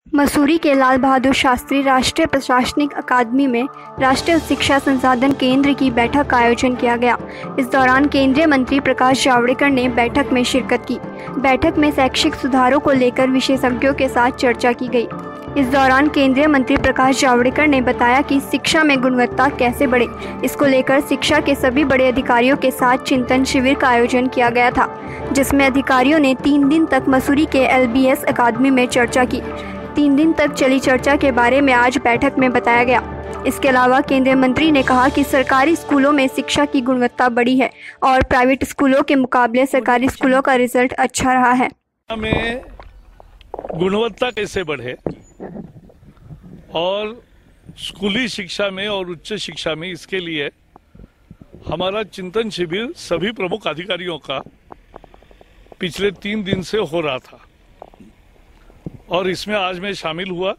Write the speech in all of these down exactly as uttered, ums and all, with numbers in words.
मसूरी के लाल बहादुर शास्त्री राष्ट्रीय प्रशासनिक अकादमी में राष्ट्रीय शिक्षा संसाधन केंद्र की बैठक का आयोजन किया गया। इस दौरान केंद्रीय मंत्री प्रकाश जावड़ेकर ने बैठक में शिरकत की। बैठक में शैक्षिक सुधारों को लेकर विशेषज्ञों के साथ चर्चा की गई। इस दौरान केंद्रीय मंत्री प्रकाश जावड़ेकर ने बताया कि शिक्षा में गुणवत्ता कैसे बढ़े, इसको लेकर शिक्षा के सभी बड़े अधिकारियों के साथ चिंतन शिविर का आयोजन किया गया था, जिसमें अधिकारियों ने तीन दिन तक मसूरी के एल बी एस अकादमी में चर्चा की। तीन दिन तक चली चर्चा के बारे में आज बैठक में बताया गया। इसके अलावा केंद्रीय मंत्री ने कहा कि सरकारी स्कूलों में शिक्षा की गुणवत्ता बढ़ी है और प्राइवेट स्कूलों के मुकाबले सरकारी स्कूलों का रिजल्ट अच्छा रहा है। में गुणवत्ता कैसे बढ़े और स्कूली शिक्षा में और उच्च शिक्षा में, इसके लिए हमारा चिंतन शिविर सभी प्रमुख अधिकारियों का पिछले तीन दिन से हो रहा था और इसमें आज मैं शामिल हुआ।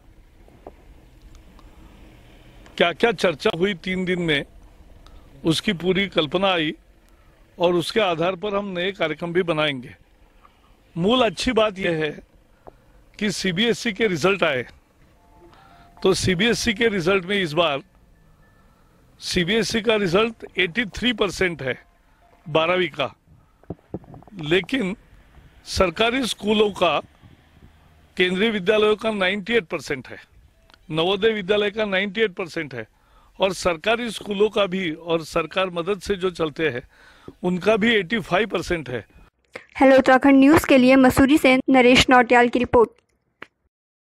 क्या क्या चर्चा हुई तीन दिन में, उसकी पूरी कल्पना आई और उसके आधार पर हम नए कार्यक्रम भी बनाएंगे। मूल अच्छी बात यह है कि सी बी एस ई के रिजल्ट आए, तो सी बी एस ई के रिजल्ट में इस बार सी बी एस ई का रिजल्ट तिरासी परसेंट है बारहवीं का, लेकिन सरकारी स्कूलों का, केंद्रीय विद्यालयों का अट्ठानवे परसेंट है, नवोदय विद्यालय का अट्ठानवे परसेंट है और सरकारी स्कूलों का भी और सरकार मदद से जो चलते हैं उनका भी पचासी परसेंट है। हेलो उत्तराखंड न्यूज़ के लिए मसूरी से नरेश नौटियाल की रिपोर्ट।